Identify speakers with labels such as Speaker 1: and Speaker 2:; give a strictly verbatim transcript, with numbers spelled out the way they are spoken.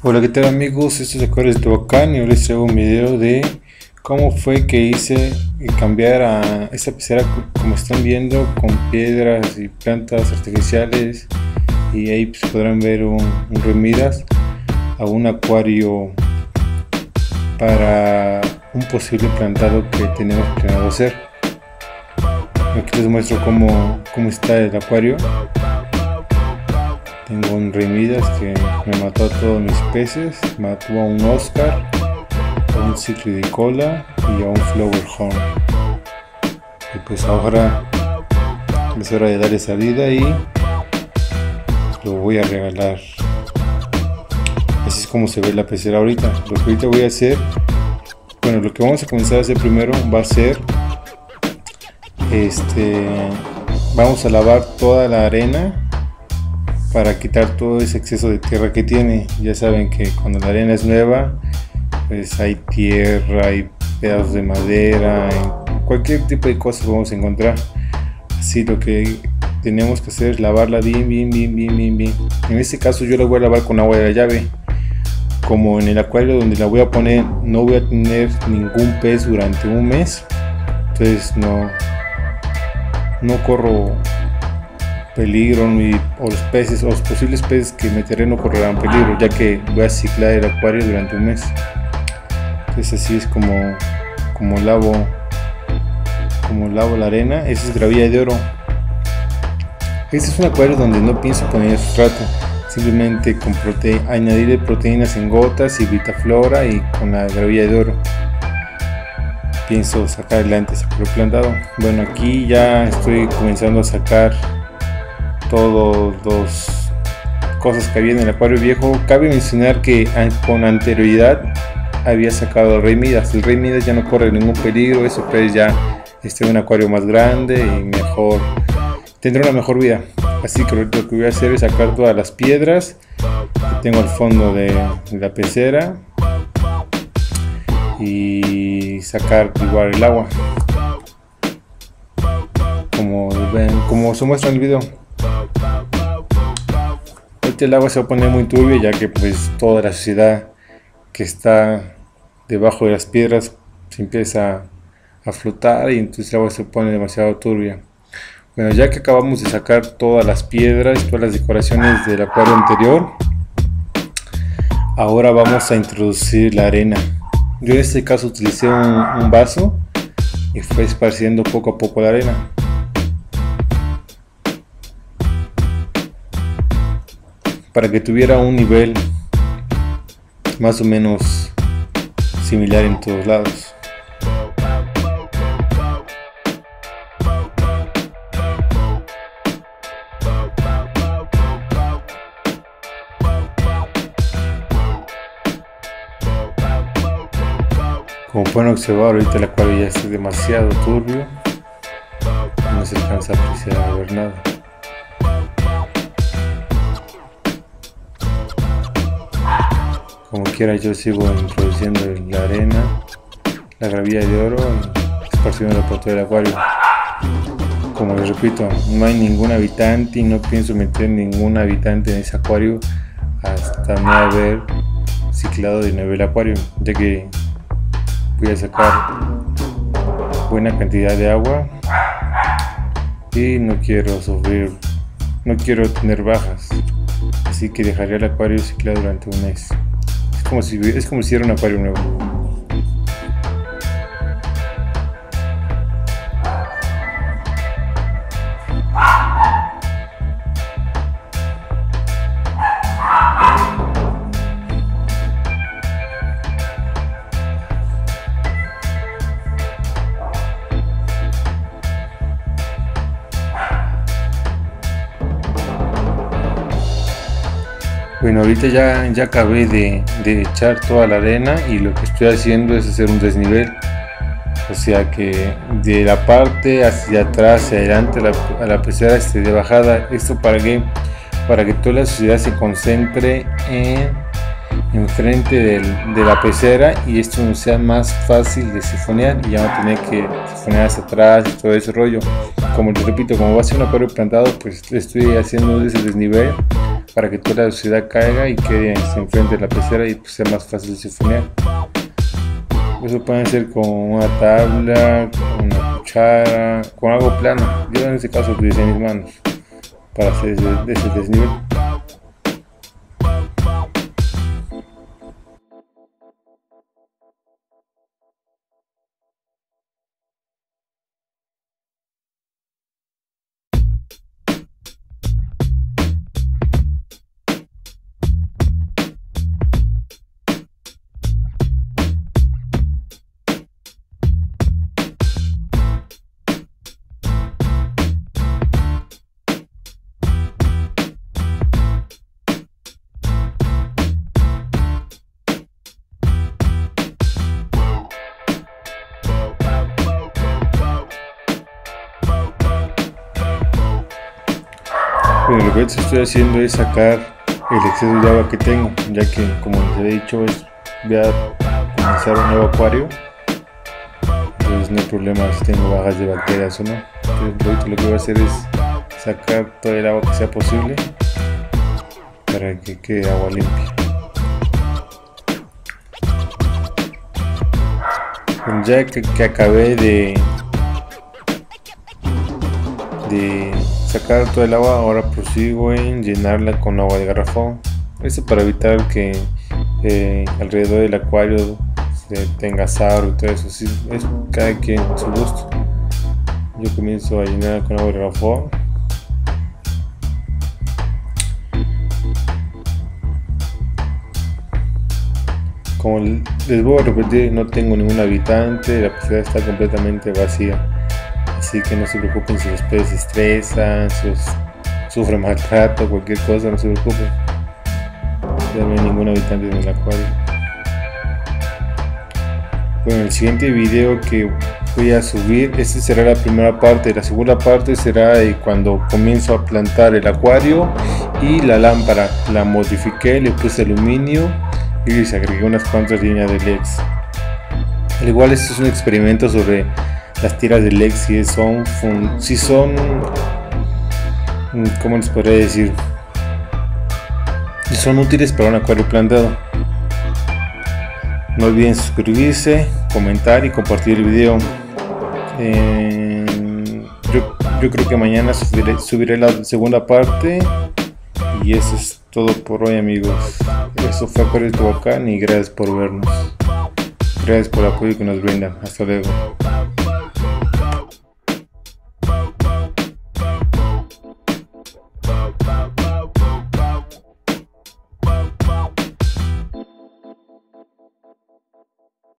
Speaker 1: Hola, ¿qué tal amigos? Estos es Acuarios de Tehuacán y hoy les traigo un video de cómo fue que hice cambiar a esta pecera, como están viendo, con piedras y plantas artificiales, y ahí pues, podrán ver un, un remidas a un acuario para un posible plantado que tenemos planeado hacer. Aquí les muestro cómo, cómo está el acuario. Tengo un remidas que me mató a todos mis peces, mató a un Oscar, a un citridicola y a un flower horn. Y pues ahora es hora de darle salida y lo voy a regalar. Así es como se ve la pecera ahorita. Lo que ahorita voy a hacer, bueno, lo que vamos a comenzar a hacer primero va a ser este, vamos a lavar toda la arena para quitar todo ese exceso de tierra que tiene. Ya saben que cuando la arena es nueva, pues hay tierra, hay pedazos de madera, cualquier tipo de cosas vamos a encontrar. Así lo que tenemos que hacer es lavarla bien, bien, bien, bien, bien, bien. En este caso yo la voy a lavar con agua de la llave. Como en el acuario donde la voy a poner no voy a tener ningún pez durante un mes, entonces no, no corro peligro, ni, o los peces o los posibles peces que meteré no correrán peligro, ya que voy a ciclar el acuario durante un mes. Entonces así es como, como lavo como lavo la arena. Esa es gravilla de oro. Este es un acuario donde no pienso poner sustrato, simplemente con prote añadirle proteínas en gotas y vitaflora, y con la gravilla de oro pienso sacar adelante ese acuario plantado. Bueno, aquí ya estoy comenzando a sacar todas las cosas que había en el acuario viejo. Cabe mencionar que con anterioridad había sacado el Rey Midas. El Rey Midas ya no corre ningún peligro, eso pues ya está en un acuario más grande y mejor, tendrá una mejor vida. Así que lo que voy a hacer es sacar todas las piedras que tengo al fondo de la pecera y sacar igual el agua, como ven, como se muestra en el video. El agua se va a poner muy turbia, ya que pues toda la suciedad que está debajo de las piedras se empieza a flotar y entonces el agua se pone demasiado turbia. Bueno, ya que acabamos de sacar todas las piedras, todas las decoraciones del acuario anterior, ahora vamos a introducir la arena. Yo en este caso utilicé un, un vaso y fue esparciendo poco a poco la arena. Para que tuviera un nivel más o menos similar en todos lados. Como pueden observar, ahorita el acuario ya está demasiado turbio, no se alcanza a apreciar a ver nada. Como quiera, yo sigo introduciendo la arena, la gravilla de oro, y esparciéndola por todo el acuario. Como les repito, no hay ningún habitante y no pienso meter ningún habitante en ese acuario hasta no haber ciclado de nuevo el acuario, ya que voy a sacar buena cantidad de agua y no quiero sufrir, no quiero tener bajas, así que dejaré el acuario ciclado durante un mes. Como si, es como si era un acuario nuevo. Bueno, ahorita ya, ya acabé de, de echar toda la arena y lo que estoy haciendo es hacer un desnivel. O sea que de la parte hacia atrás, hacia adelante, a la, a la pecera esté de bajada. ¿Esto para qué? Para que toda la suciedad se concentre en enfrente del, de la pecera y esto no sea más fácil de sifonear y ya no tener que sifonear hacia atrás y todo ese rollo. Como les repito, como va a ser un acuario plantado, pues estoy haciendo ese desnivel para que toda la suciedad caiga y quede enfrente de la pecera y pues sea más fácil de sifonear. Eso pueden hacer con una tabla, con una cuchara, con algo plano. Yo en este caso utilicé mis manos para hacer ese, ese desnivel. Bueno, lo que estoy haciendo es sacar el exceso de agua que tengo, ya que, como les he dicho, es, voy a comenzar un nuevo acuario. Entonces no hay problema si tengo bajas de bacterias o no. Entonces lo que voy a hacer es sacar todo el agua que sea posible para que quede agua limpia. Bueno, ya que, que acabé de de sacar todo el agua, ahora prosigo en llenarla con agua de garrafón. Esto para evitar que eh, alrededor del acuario se tenga sarro y todo eso. Sí, es cada quien a su gusto. Yo comienzo a llenar con agua de garrafón. Como les voy a repetir, no tengo ningún habitante, la pecera está completamente vacía. Así que no se preocupen si los peces se estresan, si los sufren maltrato, cualquier cosa, no se preocupen. Ya no hay ningún habitante en el acuario. Bueno, el siguiente video que voy a subir, esta será la primera parte. La segunda parte será de cuando comienzo a plantar el acuario y la lámpara. La modifiqué, le puse aluminio y les agregué unas cuantas líneas de L E Ds. Al igual, esto es un experimento sobre las tiras de L E D, si son, si son, ¿cómo les podría decir? Si son útiles para un acuario plantado. No olviden suscribirse, comentar y compartir el video. Eh, yo, yo creo que mañana subiré, subiré la segunda parte. Y eso es todo por hoy, amigos. Eso fue Acuario Tehuacán y gracias por vernos. Gracias por el apoyo que nos brindan. Hasta luego.